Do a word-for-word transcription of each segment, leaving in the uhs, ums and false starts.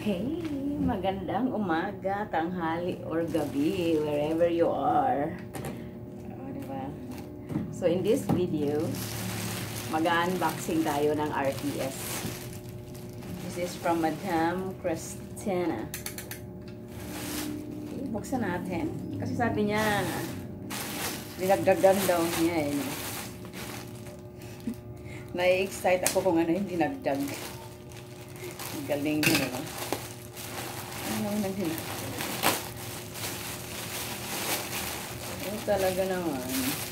Okay, magandang umaga, tanghali, or gabi, wherever you are. Oh, diba? So, in this video, mag-unboxing tayo ng R T S. This is from Madam Christina. Okay, buksan natin. Kasi sabi niya, dinagdagan daw niya eh. Nai-excite ako kung ano yung dinagdag. Galing din naman. Ano naman din. Ano talaga naman.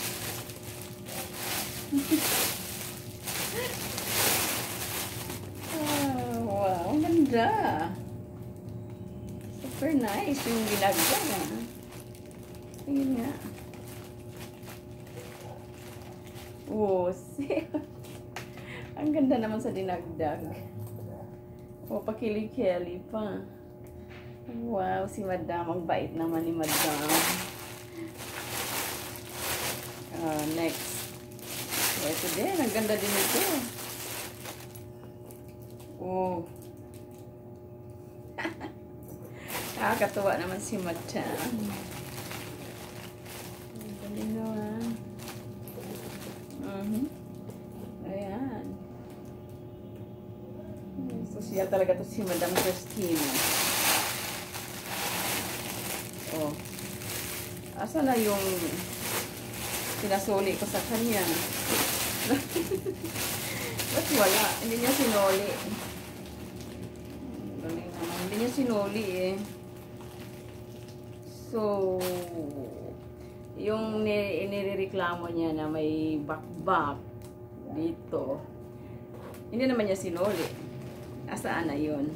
Oh, wow, ang ganda. Super nice yung ginagdag. Tingin nga. Oh, see? Ang ganda naman sa dinagdag. O, pakili-kili pa. Wow, si Madam. Ang bait naman ni Madam. Uh, next. Ito din. Ang ganda din ito. Oh. Nakakatuwa naman si Madam. Ang galing naman. Uh-huh. Ayan. So, siya talaga to si Madam Christina. Oh. Asa na yung sinasoli ko sa kanya? Ba't wala? Hindi niya sinoli. Galing naman. Hindi niya sinoli eh. So, yung inireklamo niya na may bakbak dito, hindi naman niya sinoli. Asaan na yun?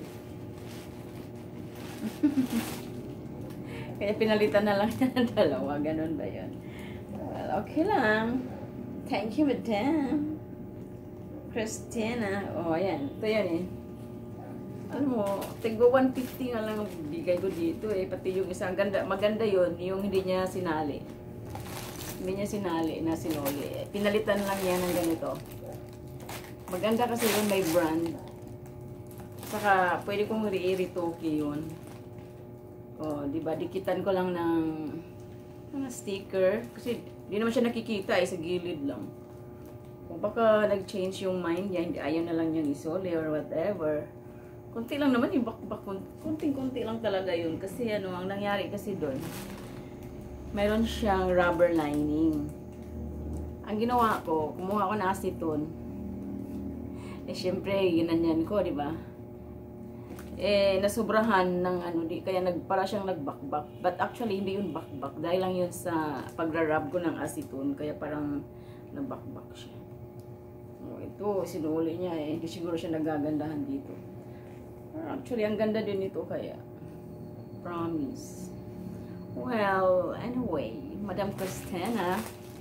Kaya pinalitan na lang niya ng dalawa. Ganun ba yun? Well, okay lang. Thank you, Madam Christina. Oh, ayan. Ito yan eh. Ano mo, tigbo one fifty nga lang bigay ko dito eh. Pati yung isang ganda, maganda yun. Yung hindi niya sinali. Hindi niya sinali na sinoli. Pinalitan lang niya ng ganito. Maganda kasi yun, may brand. Saka, pwede kong i-retoke yun. O, diba? Dikitan ko lang ng mga sticker. Kasi, di naman siya nakikita eh, sa gilid lang. Kung baka nag-change yung mind niya, hindi ayaw na lang niyang isole or whatever. Kunti lang naman yung bakbak. Kunting-kunti lang talaga yun. Kasi ano, ang nangyari kasi doon, mayroon siyang rubber lining. Ang ginawa ko, kumuha ko na acetone. Eh, syempre, ginanyan ko, diba? Eh, nasubrahan ng ano, di, kaya nag, para siyang nagbakbak. But actually, hindi yun bakbak. Dahil lang yun sa pagrarab ko ng acetone. Kaya parang nagbakbak siya. Oh, ito, sinuli niya eh. Hindi siguro siya nagagandahan dito. Actually, ang ganda din ito kaya. Promise. Well, anyway, Madam Christina.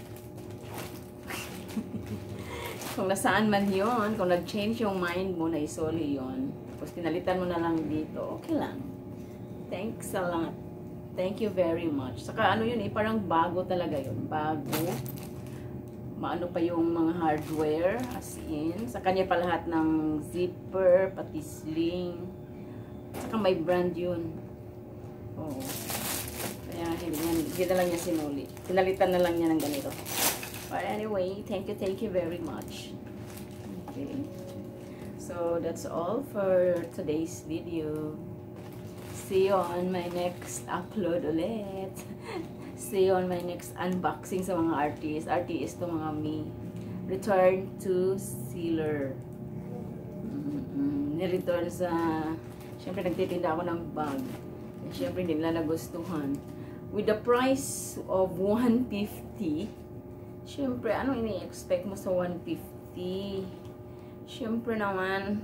Kung nasaan man yun, kung nag-change yung mind mo na isoli yun, tapos pinalitan mo na lang dito, okay lang. Thanks a lot. Thank you very much. Saka ano yun eh, parang bago talaga yun. Bago. Maano pa yung mga hardware, as in. Sa kanya pa lahat ng zipper, pati sling. Saka may brand yun. Oo. Kaya hindi, hindi na lang niya sinuli. Pinalitan na lang niya ng ganito. But anyway, thank you, thank you very much. Okay. So, that's all for today's video. See you on my next upload ulit. See you on my next unboxing sa mga artists. Artist to mga me. Return to sealer. Mm-hmm. Ni-return sa... Siyempre, nagtitinda ako ng bag. Siyempre, hindi nila nagustuhan. With the price of one fifty, siyempre, ano ini-expect mo sa one fifty? Siyempre naman.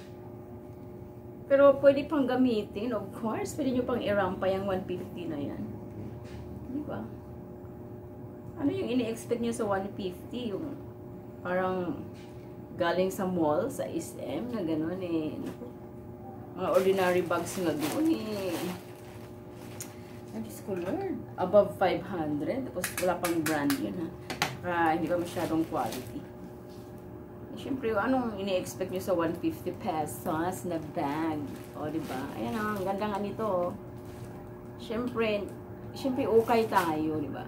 Pero pwede pang gamitin, of course. Pwede nyo pang i-rampa yung one fifty na yan. Di ba? Ano yung ini-expect nyo sa one fifty? Yung parang galing sa mall, sa S M, na gano'n eh. Mga ordinary bags na doon eh. Ay, Diyos ko Lord. Above five hundred. Tapos wala pang brand yun ha. Uh, hindi pa masyadong quality. Siyempre, anong ini-expect nyo sa one hundred fifty pesos na bag? O, diba? Ayan ang ganda nga nito. Oh. Siyempre, siyempre, okay tayo, diba?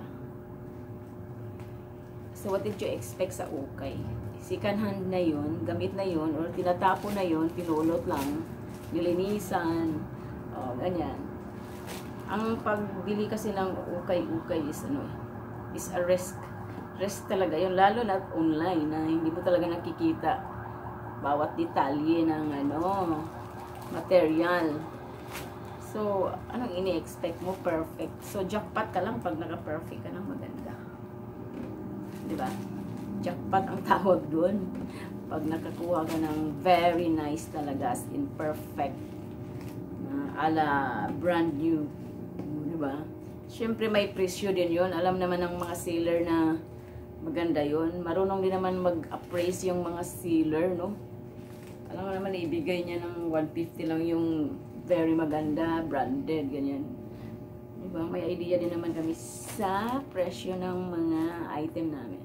So, what did you expect sa okay? Second hand na yun, gamit na yun, or tinatapo na yun, pinulot lang, nilinisan, o, ganyan. Ang pagbili kasi ng ukay-ukay is, ano, is a risk. Risk talaga yun, lalo na online, na hindi mo talaga nakikita bawat detalye ng, ano, material. So, anong ini-expect mo? Perfect. So, jackpot ka lang pag naka-perfect ka ng maganda. Diba? Jackpot ang tawag doon. Pag nakakuha ka ng very nice talaga, as in perfect. Uh, ala brand new. Diba? Siyempre may presyo din yon. Alam naman ng mga seller na maganda yon. Marunong din naman mag-appraise yung mga seller, no? Alam mo naman, ibigay niya ng one hundred fifty lang yung very maganda, branded, ganyan. Diba? May idea din naman kami sa presyo ng mga item namin.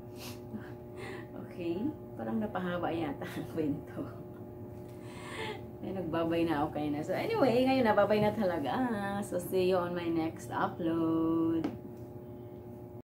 Okay? Parang napahaba yata ang kwento. Ay, nagbabay na ako kayo na. So anyway, ngayon nababay na talaga. So see you on my next upload.